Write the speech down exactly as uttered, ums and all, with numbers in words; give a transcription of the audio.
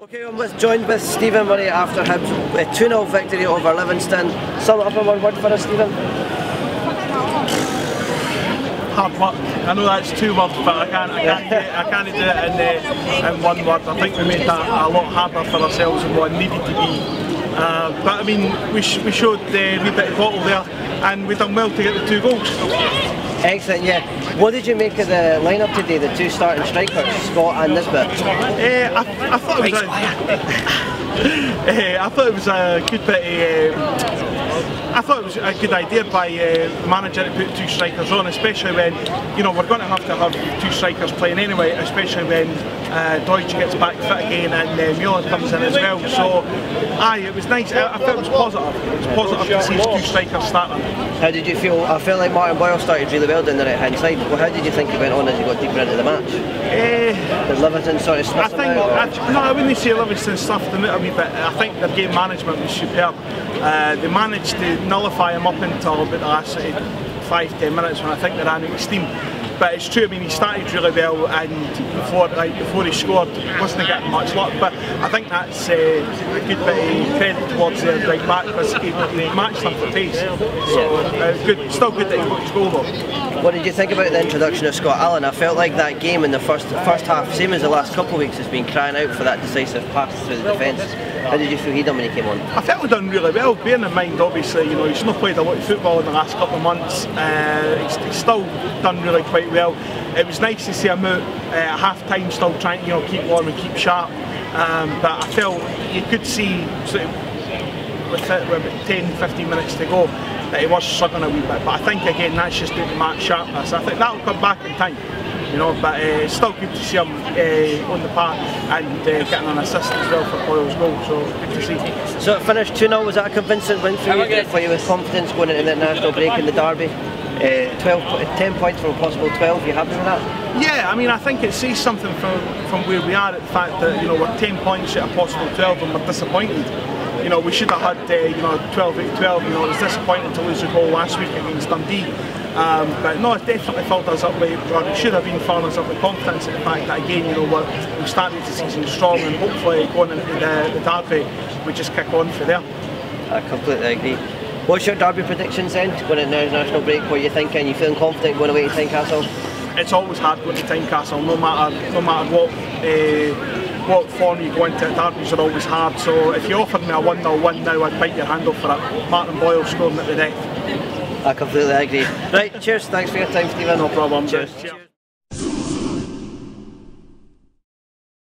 Okay, I'm with, joined with Stephen Murray after Hibs' uh, two nil victory over Livingston. Sum it up in one word for us, Stephen. Hard work. I know that's two words, but I can't. I can't. do, I can't do it in, uh, in one word. I think we made that a lot harder for ourselves than what it needed to be. Uh, but I mean, we sh we showed a uh, wee bit of bottle there, and we done well to get the two goals. Excellent, yeah. What did you make of the lineup today? The two starting strikers, Scott and Nisbet. Uh, I, I thought it was. A, uh, I thought it was a good bit. Of, uh, I thought it was a good idea by uh, the manager to put two strikers on, especially when, you know, we're going to have to have two strikers playing anyway, especially when uh, Deutsch gets back fit again and uh, Mueller comes in as well. So, aye, it was nice. I, I felt it was positive. It was positive to see two strikers starting. How did you feel? I felt like Martin Boyle started really well down the right hand side. Well, how did you think he went on as he got deeper into the match? Uh, Did Livingston sort of snuff I think, him out? I, no, I wouldn't say Livingston stuffed him out a wee bit. I think their game management was superb. Uh, they managed to nullify him up until about the last five, ten minutes when I think they ran out of steam. But it's true, I mean, he started really well, and before like before he scored, wasn't getting much luck. But I think that's uh, a good bit of credit towards the right back, because he, he matched them for pace. So uh, good, still good that he got his goal though. What did you think about the introduction of Scott Allan? I felt like that game in the first first half, same as the last couple of weeks, has been crying out for that decisive pass through the defence. How did you feel he done when he came on? I felt we done really well, bearing in mind obviously, you know, he's not played a lot of football in the last couple of months. Uh, he's, he's still done really quite well. It was nice to see him out uh, at half time still trying to, you know, keep warm and keep sharp. Um, but I felt you could see sort of with, it, with about ten, fifteen minutes to go that he was struggling a wee bit. But I think again that's just due to match sharpness. I think that'll come back in time. You know, but uh, it's still good to see him uh, on the park and uh, getting an assist as well for Boyle's goal, so good to see. So it finished two nil, was that a convincing win for you? Did it for you with confidence going into the international break in the derby? Uh, twelve, ten points from a possible twelve, you happy with that? Yeah, I mean I think it says something from, from where we are, at the fact that, you know, we're ten points at a possible twelve and we're disappointed. You know, we should have had uh, you know, twelve out of twelve. You know, it was disappointing to lose a goal last week against Dundee. Um, but no, it definitely filled us up with, or it should have been filling us up with confidence in the fact that again, you know, we're, we started the season strong, and hopefully going into the, the derby, we just kick on for there. I completely agree. What's your derby predictions then, going into the international break? What are you thinking? You feeling confident going away to Tynecastle? It's always hard going to Tynecastle, no matter no matter what uh, what form you go into. Derbies are always hard. So if you offered me a one nil win now, I'd bite your hand off for it. Martin Boyle scoring at the death. I completely agree. Right, cheers, thanks for your time, Stephen. No problem. Cheers. Cheers.